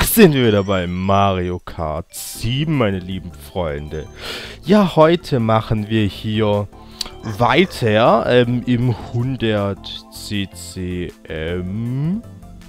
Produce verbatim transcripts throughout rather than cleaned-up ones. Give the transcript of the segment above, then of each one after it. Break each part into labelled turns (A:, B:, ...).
A: sind wir wieder bei Mario Kart sieben, meine lieben Freunde. Ja, heute machen wir hier weiter ähm, im hundert C C M.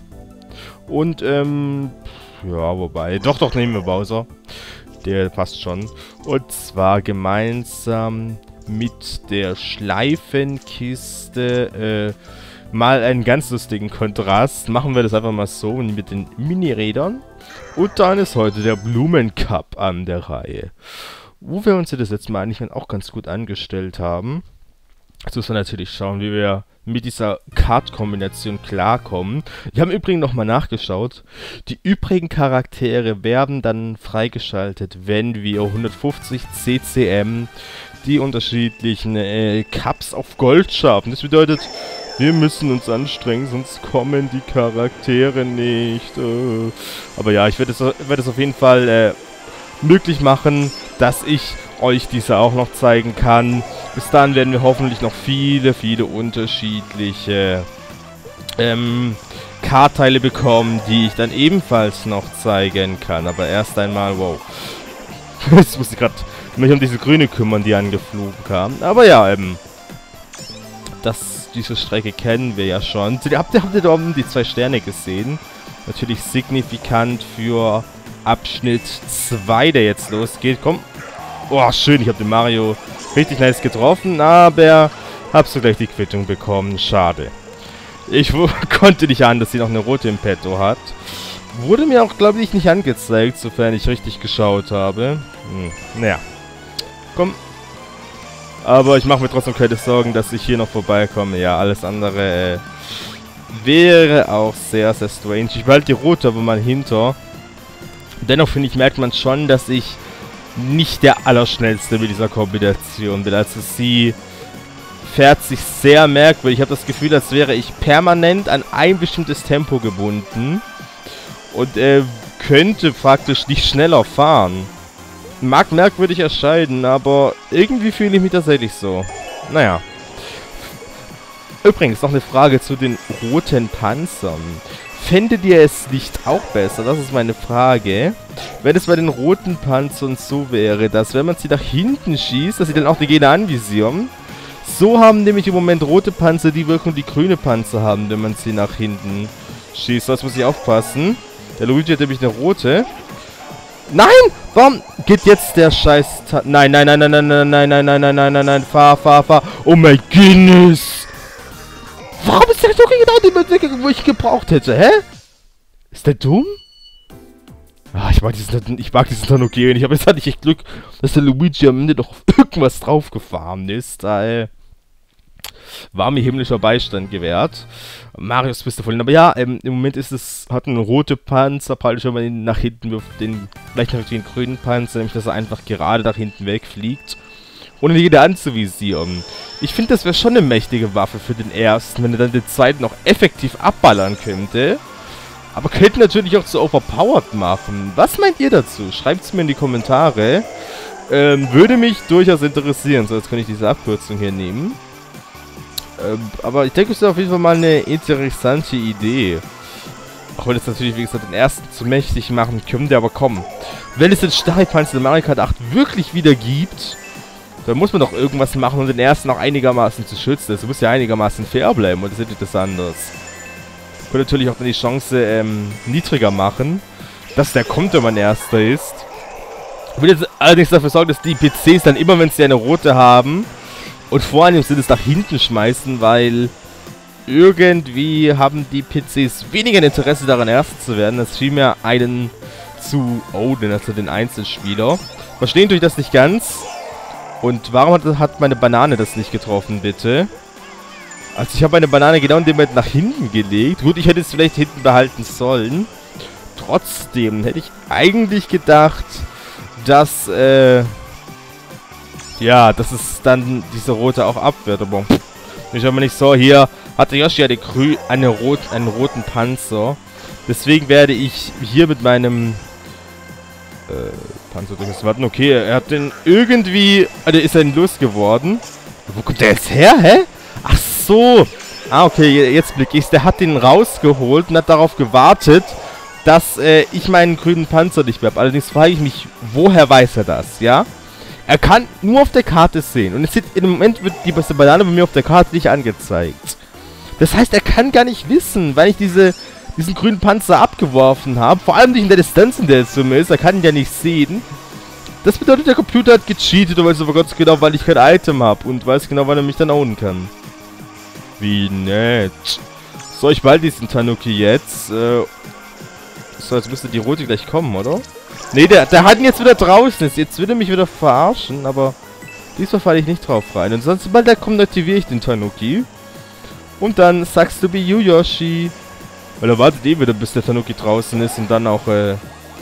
A: Und, ähm, ja, wobei, doch, doch, nehmen wir Bowser. Der passt schon. Und zwar gemeinsam mit der Schleifenkiste, äh, mal einen ganz lustigen Kontrast. Machen wir das einfach mal so mit den Mini-Rädern. Und dann ist heute der Blumencup an der Reihe. Wo wir uns das letzte Mal eigentlich auch ganz gut angestellt haben. Jetzt müssen wir natürlich schauen, wie wir mit dieser Kart-Kombination klarkommen. Ich habe übrigens nochmal nachgeschaut. Die übrigen Charaktere werden dann freigeschaltet, wenn wir hundertfünfzig C C M die unterschiedlichen äh, Cups auf Gold schaffen. Das bedeutet, wir müssen uns anstrengen, sonst kommen die Charaktere nicht. Äh. Aber ja, ich werde es, werd es auf jeden Fall äh, möglich machen, dass ich euch diese auch noch zeigen kann. Bis dann werden wir hoffentlich noch viele, viele unterschiedliche ähm, Kartteile bekommen, die ich dann ebenfalls noch zeigen kann. Aber erst einmal, wow. Jetzt muss ich gerade mich um diese Grüne kümmern, die angeflogen kam. Aber ja, ähm, das, diese Strecke kennen wir ja schon. Habt ihr, habt ihr da oben die zwei Sterne gesehen? Natürlich signifikant für Abschnitt zwei, der jetzt losgeht. Komm. Oh, schön, ich habe den Mario richtig nice getroffen, aber hab so gleich die Quittung bekommen. Schade. Ich konnte nicht ahnen, dass sie noch eine rote im Petto hat. Wurde mir auch, glaube ich, nicht angezeigt, sofern ich richtig geschaut habe. Hm, naja. Komm. Aber ich mache mir trotzdem keine Sorgen, dass ich hier noch vorbeikomme. Ja, alles andere äh, wäre auch sehr, sehr strange. Ich behalte die rote aber mal hinter. Dennoch, finde ich, merkt man schon, dass ich nicht der Allerschnellste mit dieser Kombination bin. Also sie fährt sich sehr merkwürdig. Ich habe das Gefühl, als wäre ich permanent an ein bestimmtes Tempo gebunden. Und äh, könnte praktisch nicht schneller fahren. Mag merkwürdig erscheinen, aber irgendwie fühle ich mich tatsächlich so. Naja. Übrigens, noch eine Frage zu den roten Panzern. Fändet ihr es nicht auch besser, das ist meine Frage, wenn es bei den roten Panzern so wäre, dass wenn man sie nach hinten schießt, dass sie dann auch die Gegner anvisieren? So haben nämlich im Moment rote Panzer die Wirkung, die grüne Panzer haben, wenn man sie nach hinten schießt. Das muss ich aufpassen. Der Luigi hat nämlich eine rote. Nein! Warum geht jetzt der Scheiß... Nein, nein, nein, nein, nein, nein, nein, nein, nein, nein, nein, nein, nein, fahr, fahr, fahr. Oh mein Goodness! Warum ist der so genau die Entwicklung, wo ich gebraucht hätte, hä? Ist der dumm? Ah, ich mag diesen, ich mag diesen Tanogeren. Ich habe jetzt hatte ich echt Glück, dass der Luigi am Ende doch auf irgendwas draufgefahren ist. Da war mir himmlischer Beistand gewährt. Marius bist du voll. Aber ja, ähm, im Moment ist es, hat einen rote Panzer, praktisch wenn man ihn nach hinten wirft, den, vielleicht noch den grünen Panzer, nämlich dass er einfach gerade nach hinten wegfliegt. Ohne die Gegner anzuvisieren. Ich finde, das wäre schon eine mächtige Waffe für den ersten, wenn er dann den zweiten noch effektiv abballern könnte. Aber könnte natürlich auch zu overpowered machen. Was meint ihr dazu? Schreibt es mir in die Kommentare. Ähm, würde mich durchaus interessieren. So, jetzt kann ich diese Abkürzung hier nehmen. Ähm, aber ich denke, es ist auf jeden Fall mal eine interessante Idee. Auch wenn es natürlich, wie gesagt, den ersten zu mächtig machen könnte, aber komm. Wenn es den Starry-Panzer in Mario Kart acht wirklich wieder gibt, dann muss man doch irgendwas machen, um den ersten auch einigermaßen zu schützen. Das muss ja einigermaßen fair bleiben, und das ist etwas anderes. Ich könnte natürlich auch dann die Chance ähm, niedriger machen, dass der kommt, wenn man erster ist. Ich will jetzt allerdings dafür sorgen, dass die P Cs dann immer, wenn sie eine rote haben, und vor allem sind es nach hinten schmeißen, weil irgendwie haben die P Cs weniger Interesse daran, erster zu werden, als vielmehr einen zu ownen, also den Einzelspieler. Verstehen tue ich das nicht ganz. Und warum hat, hat meine Banane das nicht getroffen, bitte? Also ich habe meine Banane genau in dem Moment nach hinten gelegt. Gut, ich hätte es vielleicht hinten behalten sollen. Trotzdem hätte ich eigentlich gedacht, dass, äh... ja, dass es dann diese rote auch abwehrt. Aber ich habe nicht so, hier hatte Yoshi eine Grü eine rot einen roten Panzer. Deswegen werde ich hier mit meinem... Äh... Panzerdings warten. Okay, er hat den irgendwie... Also ist er losgeworden. Wo kommt der jetzt her, hä? Ach so. Ah, okay, jetzt blick ich's. Der hat den rausgeholt und hat darauf gewartet, dass äh, ich meinen grünen Panzer nicht mehr habe. Allerdings frage ich mich, woher weiß er das, ja? Er kann nur auf der Karte sehen. Und es sieht, im Moment wird die beste Banane bei mir auf der Karte nicht angezeigt. Das heißt, er kann gar nicht wissen, weil ich diese, diesen grünen Panzer abgeworfen habe. Vor allem nicht in der Distanz, in der es so ist. Er kann ihn ja nicht sehen. Das bedeutet, der Computer hat gecheatet, und weiß aber ganz genau, weil ich kein Item habe. Und weiß genau, wann er mich dann ownen kann. Wie nett. So, ich bald diesen Tanuki jetzt. Äh, so, jetzt müsste die rote gleich kommen, oder? Ne, der, der hat ihn jetzt wieder draußen. Jetzt, jetzt will er mich wieder verarschen, aber diesmal falle ich nicht drauf rein. Und sonst, sobald der kommt, aktiviere ich den Tanuki. Und dann sagst du be you, Yoshi. Weil er wartet eh wieder, bis der Tanuki draußen ist und dann auch, äh...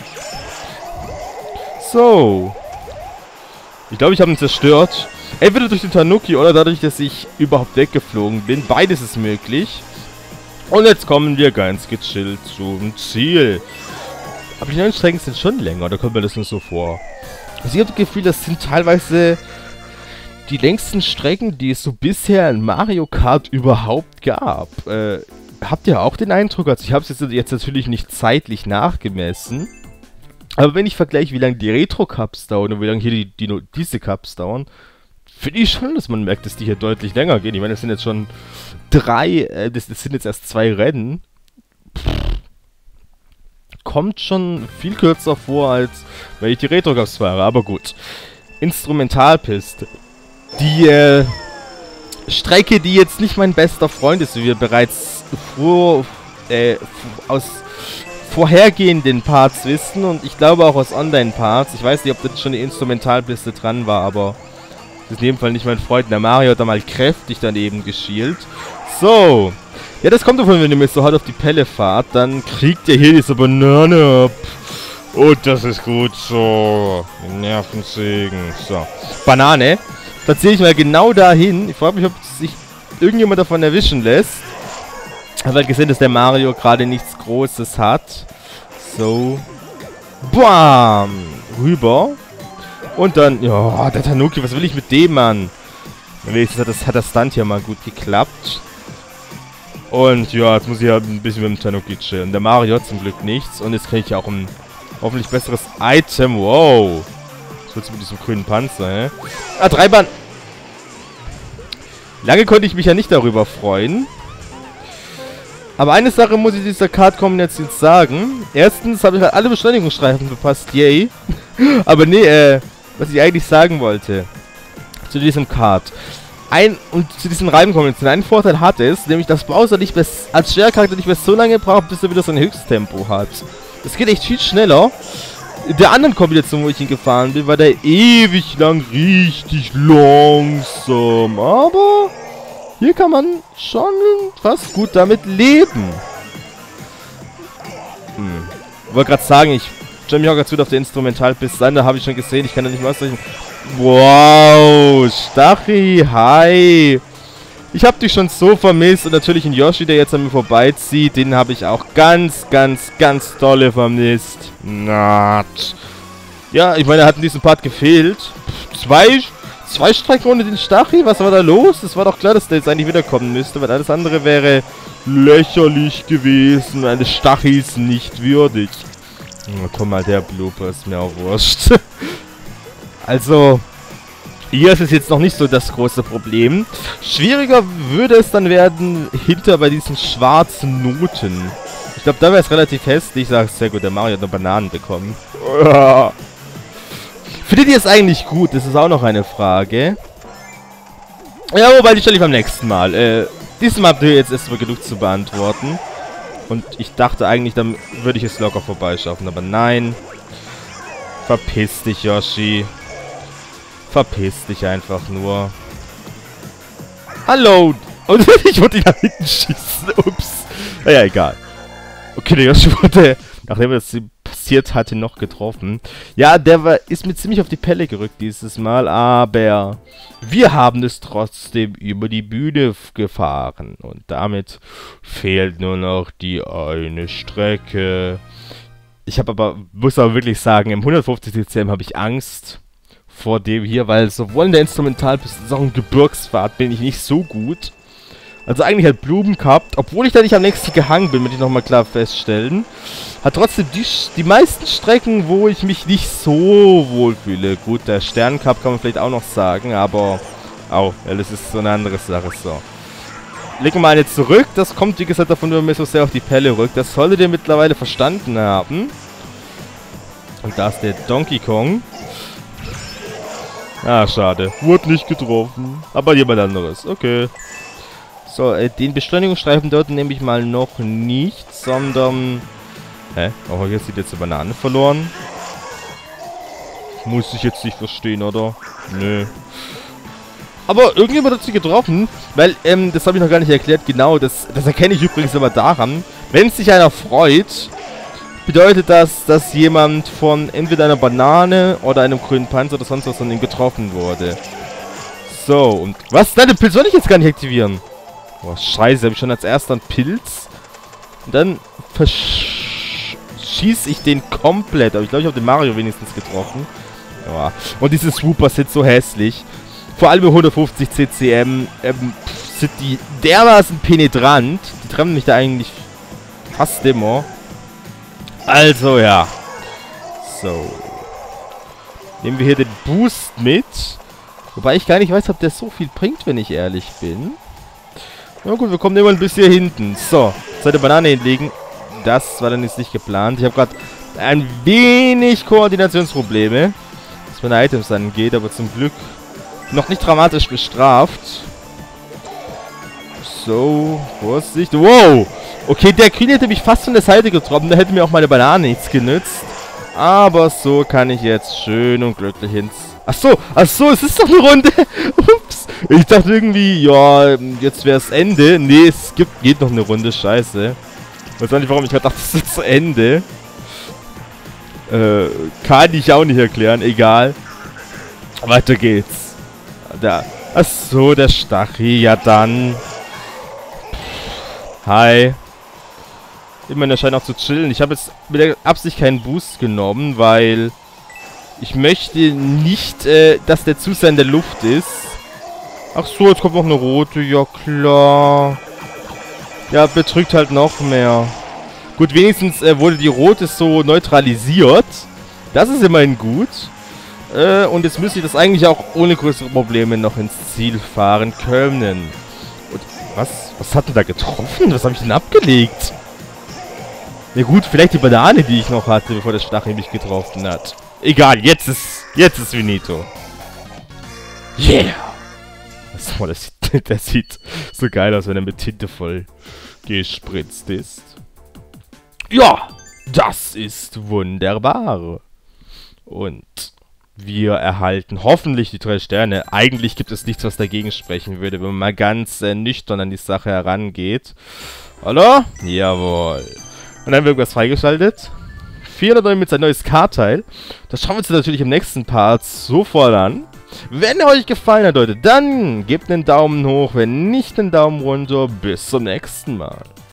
A: So. Ich glaube, ich habe ihn zerstört. Entweder durch den Tanuki oder dadurch, dass ich überhaupt weggeflogen bin. Beides ist möglich. Und jetzt kommen wir ganz gechillt zum Ziel. Aber die neuen Strecken sind schon länger, da kommt mir das nur so vor. Also ich habe das Gefühl, das sind teilweise die längsten Strecken, die es so bisher in Mario Kart überhaupt gab. Äh, habt ihr auch den Eindruck? Also ich habe es jetzt, jetzt natürlich nicht zeitlich nachgemessen. Aber wenn ich vergleiche, wie lange die Retro-Cups dauern und wie lange hier die, die, diese Cups dauern, finde ich schon, dass man merkt, dass die hier deutlich länger gehen. Ich meine, das sind jetzt schon drei, äh, das, das sind jetzt erst zwei Rennen. Kommt schon viel kürzer vor, als wenn ich die Retro-Cups fahre, aber gut. Instrumentalpiste. Die äh, Strecke, die jetzt nicht mein bester Freund ist, wie wir bereits vor, äh, aus vorhergehenden Parts wissen und ich glaube auch aus Online-Parts. Ich weiß nicht, ob das schon die Instrumentalpiste dran war, aber das ist in jedem Fall nicht mein Freund. Der Mario hat da mal kräftig daneben geschielt. So. Ja, das kommt davon, wenn ihr mir so hart auf die Pelle fahrt, dann kriegt ihr hier diese Banane ab. Und das ist gut so. Nervensägen. So. Banane. Platziere ich mal genau dahin. Ich frage mich, ob sich irgendjemand davon erwischen lässt. Ich habe halt gesehen, dass der Mario gerade nichts Großes hat. So. Bam. Rüber. Und dann, ja, der Tanuki, was will ich mit dem, Mann? Wenigstens hat das, hat das Stunt hier mal gut geklappt. Und ja, jetzt muss ich halt ein bisschen mit dem Tanuki chillen. Der Mario hat zum Glück nichts. Und jetzt kriege ich auch ein hoffentlich besseres Item. Wow. Was willst du mit diesem grünen Panzer, hä? Ah, drei Bahn. Lange konnte ich mich ja nicht darüber freuen. Aber eine Sache muss ich dieser Kart-Kombination jetzt sagen. Erstens habe ich halt alle Beschleunigungsstreifen verpasst. Yay. Aber nee, äh, was ich eigentlich sagen wollte. Zu diesem Kart. Ein, und zu diesen Reihenkombinationen. Einen Vorteil hat es, nämlich dass Bowser nicht mehr, als Schwercharakter nicht mehr so lange braucht, bis er wieder sein Höchsttempo hat. Das geht echt viel schneller. In der anderen Kombination, wo ich ihn gefahren bin, war der ewig lang richtig langsam. Aber hier kann man schon fast gut damit leben. Hm. Ich wollte gerade sagen, ich stelle mich auch ganz gut auf der Instrumentalpiste sein. Da habe ich schon gesehen, ich kann da nicht mehr ausrechnen. Wow, Stachy, hi. Ich habe dich schon so vermisst. Und natürlich ein Yoshi, der jetzt an mir vorbeizieht, den habe ich auch ganz, ganz, ganz dolle vermisst. Na. Ja, ich meine, er hat in diesem Part gefehlt. Pff, zwei... Zwei Strecken ohne den Stachy? Was war da los? Es war doch klar, dass der jetzt eigentlich wiederkommen müsste, weil alles andere wäre lächerlich gewesen, eines Stachys nicht würdig. Oh, komm mal, der Blooper ist mir auch wurscht. Also, hier ist es jetzt noch nicht so das große Problem. Schwieriger würde es dann werden hinter bei diesen schwarzen Noten. Ich glaube, da wäre es relativ hässlich. Ich sage, sehr gut, der Mario hat noch Bananen bekommen. Ja. Findet ihr es eigentlich gut? Das ist auch noch eine Frage. Ja, wobei, die stelle ich beim nächsten Mal. Äh, diesmal habt ihr jetzt erstmal genug zu beantworten. Und ich dachte eigentlich, dann würde ich es locker vorbeischaffen. Aber nein. Verpiss dich, Yoshi. Verpiss dich einfach nur. Hallo. Und ich wollte ihn nach hinten schießen. Ups. Naja, egal. Okay, der Yoshi wurde, nachdem das passiert hatte, noch getroffen. Ja, der war, ist mir ziemlich auf die Pelle gerückt dieses Mal, aber wir haben es trotzdem über die Bühne gefahren. Und damit fehlt nur noch die eine Strecke. Ich habe aber, muss aber wirklich sagen, im hundertfünfzig C C M habe ich Angst vor dem hier, weil sowohl in der Instrumentalpiste als auch in Gebirgsfahrt bin ich nicht so gut. Also eigentlich halt Blumen gehabt, obwohl ich da nicht am nächsten gehangen bin, würde ich nochmal klar feststellen. Hat trotzdem die, die meisten Strecken, wo ich mich nicht so wohl fühle. Gut, der Sterncup kann man vielleicht auch noch sagen, aber... Au, ja, das ist so eine andere Sache, so. Legen wir mal eine zurück, das kommt wie gesagt davon, wenn man mir so sehr auf die Pelle rückt. Das solltet ihr mittlerweile verstanden haben. Und da ist der Donkey Kong. Ah, schade. Wurde nicht getroffen. Aber jemand anderes. Okay. So, äh, den Beschleunigungsstreifen dort nehme ich mal noch nicht, sondern... Hä? Oh, jetzt sieht jetzt die Banane verloren. Muss ich jetzt nicht verstehen, oder? Nö. Aber irgendjemand hat sie getroffen, weil, ähm, das habe ich noch gar nicht erklärt, genau, das, das erkenne ich übrigens immer daran, wenn sich einer freut, bedeutet das, dass jemand von entweder einer Banane oder einem grünen Panzer oder sonst was von ihm getroffen wurde. So, und was? Nein, den Pilz soll ich jetzt gar nicht aktivieren. Oh, scheiße, habe ich schon als erster einen Pilz. Und dann verschieße ich den komplett, aber ich glaube, ich habe den Mario wenigstens getroffen. Ja. Und diese Swooper sind so hässlich. Vor allem mit hundertfünfzig C C M ähm, sind die dermaßen penetrant. Die treffen mich da eigentlich fast immer. Also ja. So. Nehmen wir hier den Boost mit. Wobei ich gar nicht weiß, ob der so viel bringt, wenn ich ehrlich bin. Na gut, wir kommen immer ein bisschen hinten. So, zweite Banane hinlegen. Das war dann jetzt nicht geplant. Ich habe gerade ein wenig Koordinationsprobleme, was meine Items angeht, aber zum Glück noch nicht dramatisch bestraft. So, Vorsicht. Wow! Okay, der Kühn hätte mich fast von der Seite getroffen. Da hätte mir auch meine Banane nichts genützt. Aber so kann ich jetzt schön und glücklich ins... Ach so, ach so, es ist doch eine Runde. Ups. Ich dachte irgendwie, ja, jetzt wäre es Ende. Nee, es gibt, geht noch eine Runde. Scheiße. Ich weiß auch nicht, warum ich dachte, das ist zu Ende. Äh, kann ich auch nicht erklären. Egal. Weiter geht's. Da. Ach so, der Stachel. Ja, dann. Hi. Immerhin, der scheint auch zu chillen. Ich habe jetzt mit der Absicht keinen Boost genommen, weil ich möchte nicht, äh, dass der zu sehr in der Luft ist. Ach so, jetzt kommt noch eine rote. Ja, klar. Ja, betrügt halt noch mehr. Gut, wenigstens äh, wurde die rote so neutralisiert. Das ist immerhin gut. Äh, und jetzt müsste ich das eigentlich auch ohne größere Probleme noch ins Ziel fahren können. Und was? Was hat denn da getroffen? Was habe ich denn abgelegt? Ja gut, vielleicht die Banane, die ich noch hatte, bevor der Stachel mich getroffen hat. Egal, jetzt ist, jetzt ist finito. Yeah! Oh, das sieht, das sieht so geil aus, wenn er mit Tinte voll gespritzt ist. Ja, das ist wunderbar. Und wir erhalten hoffentlich die drei Sterne. Eigentlich gibt es nichts, was dagegen sprechen würde, wenn man mal ganz äh, nüchtern an die Sache herangeht. Hallo? Jawohl. Und dann haben wir irgendwas freigeschaltet. vierhundert mit sein neues K-Teil. Das schauen wir uns natürlich im nächsten Part sofort an. Wenn er euch gefallen hat, Leute, dann gebt einen Daumen hoch. Wenn nicht, einen Daumen runter. Bis zum nächsten Mal.